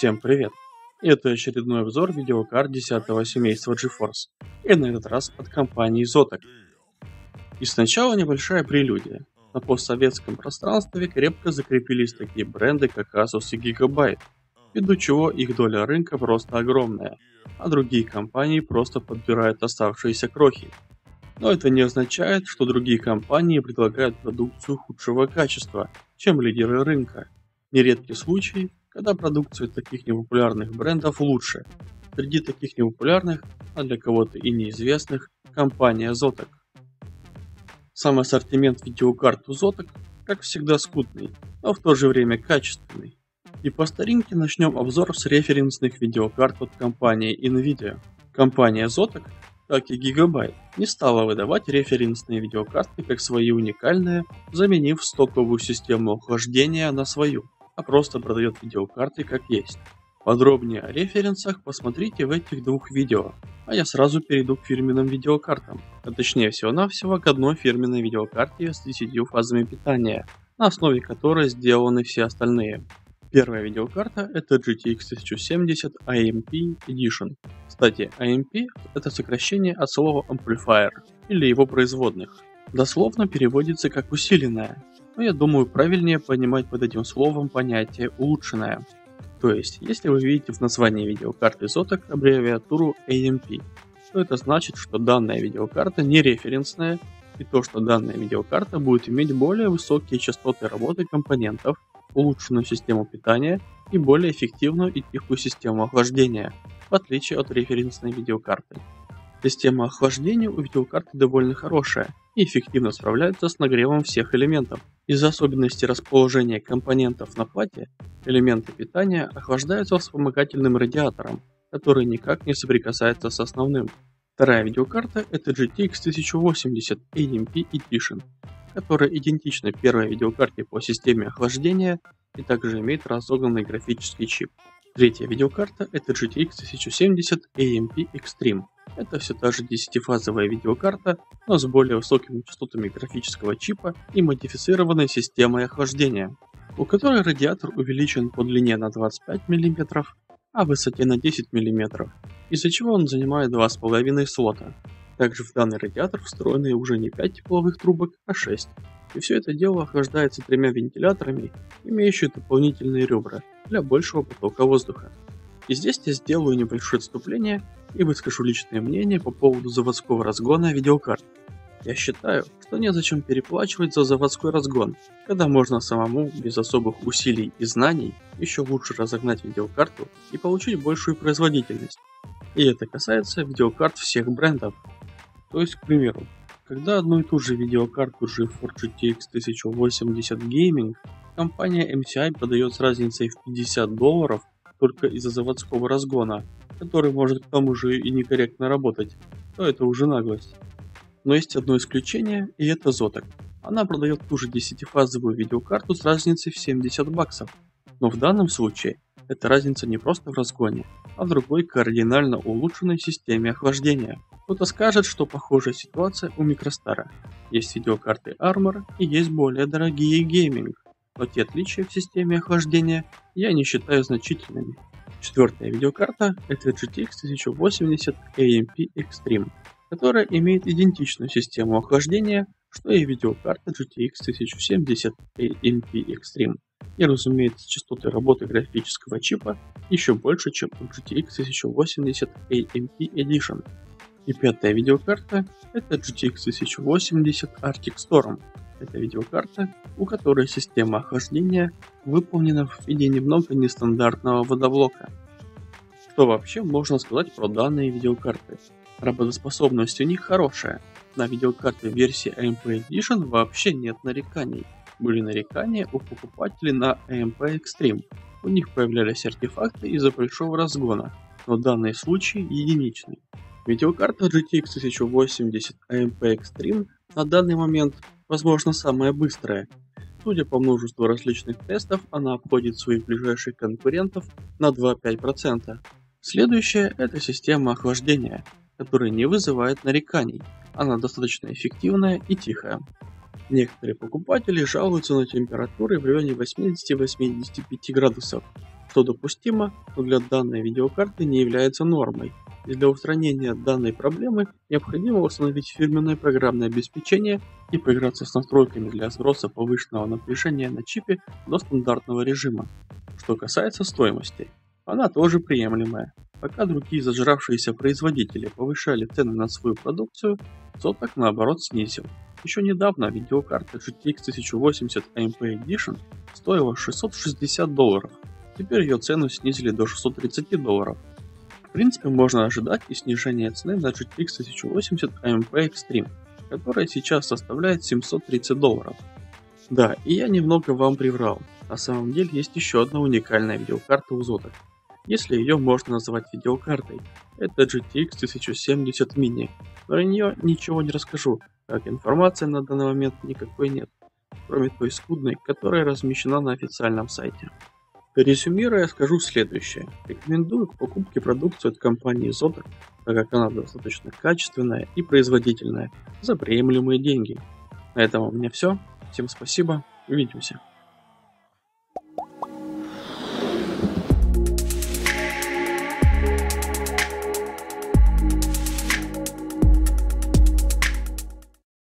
Всем привет! Это очередной обзор видеокарт 10-го семейства GeForce, и на этот раз от компании Zotac. И сначала небольшая прелюдия. На постсоветском пространстве крепко закрепились такие бренды, как Asus и Gigabyte, ввиду чего их доля рынка просто огромная, а другие компании просто подбирают оставшиеся крохи. Но это не означает, что другие компании предлагают продукцию худшего качества, чем лидеры рынка. Нередки случаи, когда продукция таких непопулярных брендов лучше. Среди таких непопулярных, а для кого-то и неизвестных, компания Zotac. Сам ассортимент видеокарт у Zotac, как всегда, скудный, но в то же время качественный. И по старинке начнем обзор с референсных видеокарт от компании Nvidia. Компания Zotac, как и Gigabyte, не стала выдавать референсные видеокарты как свои уникальные, заменив стоковую систему охлаждения на свою, а просто продает видеокарты как есть. Подробнее о референсах посмотрите в этих двух видео, а я сразу перейду к фирменным видеокартам, а точнее всего-навсего к одной фирменной видеокарте с 10 фазами питания, на основе которой сделаны все остальные. Первая видеокарта — это GTX 1070 AMP Edition. Кстати, AMP — это сокращение от слова Amplifier или его производных. Дословно переводится как усиленная, но я думаю, правильнее понимать под этим словом понятие улучшенная. То есть, если вы видите в названии видеокарты Zotac аббревиатуру AMP, то это значит, что данная видеокарта не референсная, и то, что данная видеокарта будет иметь более высокие частоты работы компонентов, улучшенную систему питания и более эффективную и тихую систему охлаждения, в отличие от референсной видеокарты. Система охлаждения у видеокарты довольно хорошая и эффективно справляется с нагревом всех элементов. Из-за особенностей расположения компонентов на плате, элементы питания охлаждаются вспомогательным радиатором, который никак не соприкасается с основным. Вторая видеокарта — это GTX 1080 AMP Edition, которая идентична первой видеокарте по системе охлаждения и также имеет разогнанный графический чип. Третья видеокарта — это GTX 1070 AMP Extreme. Это все та же 10-фазовая видеокарта, но с более высокими частотами графического чипа и модифицированной системой охлаждения, у которой радиатор увеличен по длине на 25 мм, а высоте на 10 мм, из-за чего он занимает 2,5 слота. Также в данный радиатор встроены уже не 5 тепловых трубок, а 6. И все это дело охлаждается тремя вентиляторами, имеющими дополнительные ребра для большего потока воздуха. И здесь я сделаю небольшое отступление и выскажу личное мнение по поводу заводского разгона видеокарт. Я считаю, что незачем переплачивать за заводской разгон, когда можно самому, без особых усилий и знаний, еще лучше разогнать видеокарту и получить большую производительность. И это касается видеокарт всех брендов. То есть, к примеру, когда одну и ту же видеокарту GeForce GTX 1080 Gaming компания MCI подает с разницей в $50 только из-за заводского разгона, который может к тому же и некорректно работать, то это уже наглость. Но есть одно исключение, и это Zotac. Она продает ту же 10-фазовую видеокарту с разницей в $70. Но в данном случае эта разница не просто в разгоне, а в другой кардинально улучшенной системе охлаждения. Кто-то скажет, что похожая ситуация у Microstar. Есть видеокарты Armor и есть более дорогие Gaming, но те отличия в системе охлаждения я не считаю значительными. Четвертая видеокарта — это GTX 1080 AMP Extreme, которая имеет идентичную систему охлаждения, что и видеокарта GTX 1070 AMP Extreme. И, разумеется, частоты работы графического чипа еще больше, чем у GTX 1080 AMP Edition. И пятая видеокарта — это GTX 1080 Arctic Storm. Это видеокарта, у которой система охлаждения выполнена в виде немного нестандартного водоблока. Что вообще можно сказать про данные видеокарты? Работоспособность у них хорошая. На видеокарты версии AMP Edition вообще нет нареканий. Были нарекания у покупателей на AMP Extreme. У них появлялись артефакты из-за большого разгона, но данный случай единичный. Видеокарта GTX 1080 AMP Extreme на данный момент, возможно, самая быстрая. Судя по множеству различных тестов, она обходит своих ближайших конкурентов на 2-5%. Следующая — это система охлаждения, которая не вызывает нареканий. Она достаточно эффективная и тихая. Некоторые покупатели жалуются на температуры в районе 80-85 градусов. что допустимо, но для данной видеокарты не является нормой. И для устранения данной проблемы необходимо установить фирменное программное обеспечение и поиграться с настройками для сброса повышенного напряжения на чипе до стандартного режима. Что касается стоимости, она тоже приемлемая. Пока другие зажравшиеся производители повышали цены на свою продукцию, Zotac наоборот снизил. Еще недавно видеокарта GTX 1080 AMP Edition стоила $660, теперь ее цену снизили до $630. В принципе, можно ожидать и снижение цены на GTX 1080 AMP Extreme, которая сейчас составляет $730. Да, и я немного вам приврал. На самом деле есть еще одна уникальная видеокарта у Zotac, если ее можно назвать видеокартой. Это GTX 1070 Mini. Про нее ничего не расскажу, как информации на данный момент никакой нет, кроме той скудной, которая размещена на официальном сайте. Резюмируя, скажу следующее. Рекомендую к покупке продукцию от компании Zotac, так как она достаточно качественная и производительная, за приемлемые деньги. На этом у меня все. Всем спасибо. Увидимся.